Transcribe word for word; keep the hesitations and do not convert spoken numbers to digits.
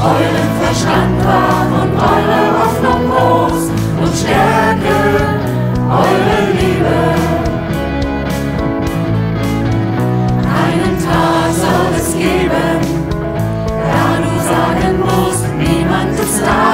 Euren Verstand wach und eure Hoffnung groß und stärke eure Liebe. Einen Tag soll es geben, da du sagen musst, niemand ist da.